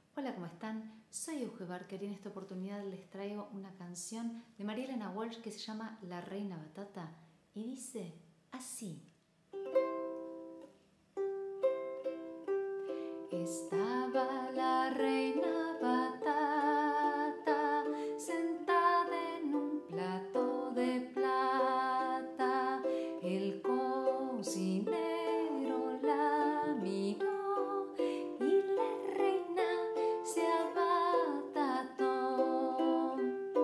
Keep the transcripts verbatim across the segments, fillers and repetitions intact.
Hola, ¿cómo están? Soy Euge Barker y en esta oportunidad les traigo una canción de María Elena Walsh que se llama La Reina Batata y dice así. Estaba la reina batata sentada en un plato de plata. El cocinero la miró y la reina se abatató.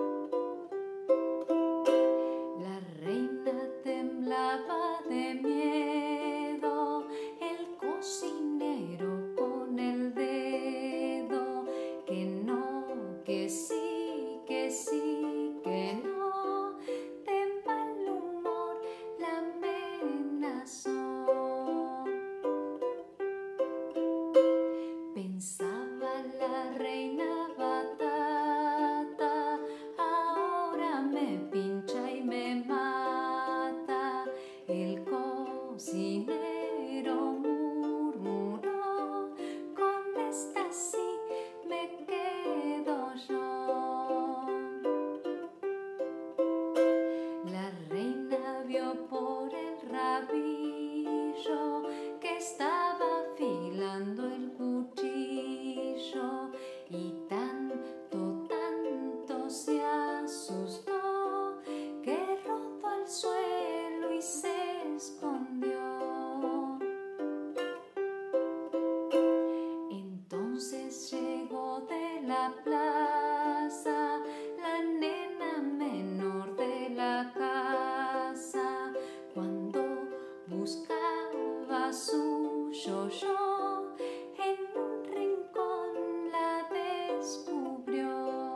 La reina temblaba de miedo, el cocinero con el dedo, que no, que sí, que sí, que no, de mal humor la amenazó. Pensaba la reina batata, ahora me pincha y me mata. El cocinero murmuró, con esta sí me quedo yo. La reina vio por el rabillo que estaba afilando el cuchillo y tanto, tanto se asustó que rodó al suelo y se escondió. Entonces llegó de la plaza la nena menor de la casa. Cuando buscaba su yo-yo, en un rincón la descubrió.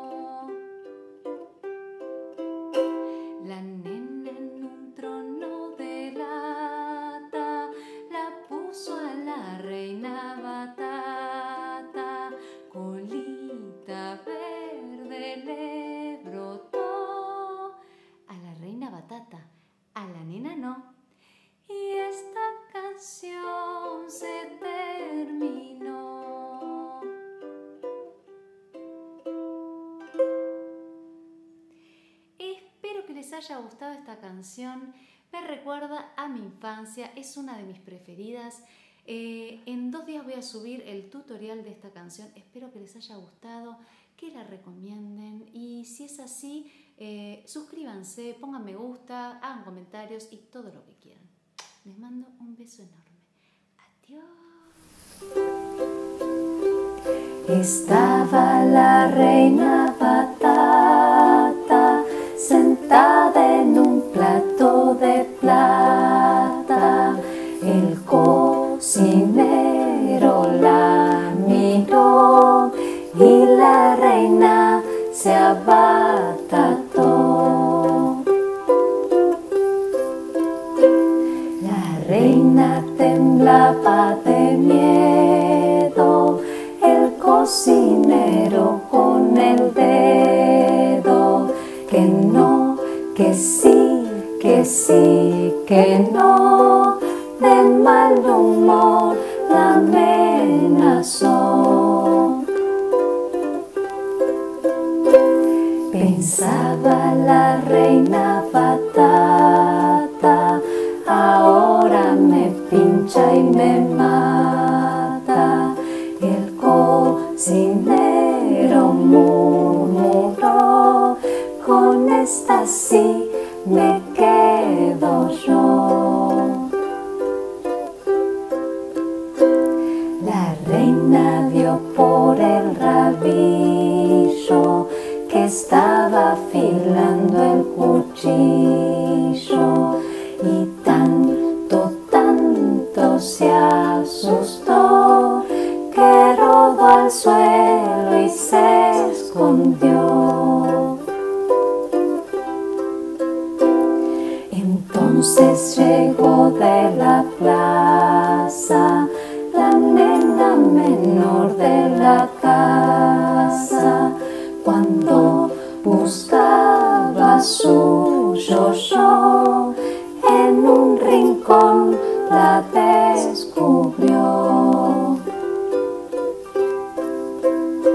La nena en un trono de lata la puso a la reina batata. Colita verde le brotó a la reina batata, a la nena no. Y esta canción se terminó. Espero que les haya gustado esta canción. Me recuerda a mi infancia, es una de mis preferidas. Eh, en dos días voy a subir el tutorial de esta canción. Espero que les haya gustado, que la recomienden y si es así, eh, suscríbanse, pongan me gusta, hagan comentarios y todo lo que quieran. Les mando un beso enorme. Adiós. Estaba la reina batata sentada en un plato de plata. El cocinero la miró y la reina se abatató. La reina temblaba de miedo, el cocinero con el dedo, que no, que sí, que sí, que no, de mal humor la amenazó. Pensaba la reina batata, ahora me pincha y me mata. El cocinero murmuró, con esta sí me quedo yo. La reina vio por el rabillo que estaba afilando el cuchillo y tanto, tanto se asustó que rodó al suelo y se escondió. Entonces llegó de la plaza la nena menor de la casa. Cuando buscaba su yo-yo, en un rincón la descubrió.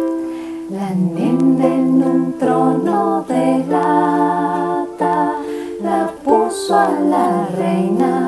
Menem en un trono de lata la puso a la reina.